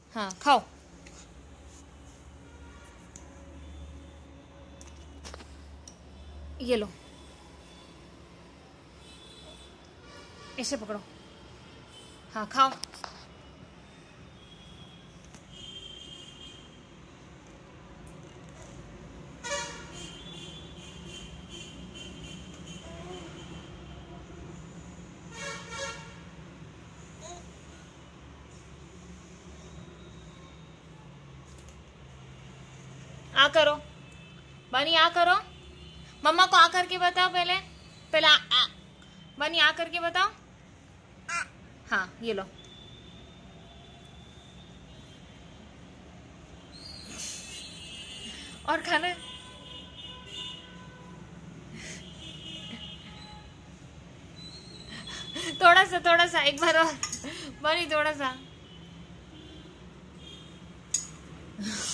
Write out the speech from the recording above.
हाँ खाओ। ये लो, इसे पकड़ो। हाँ खाओ। आ करो बनी, आ करो। मम्मा को आ करके बताओ पहले। पहले आ। बनी आ करके बताओ। हाँ ये लो। और खाना। थोड़ा सा एक बार और। बनी थोड़ा सा।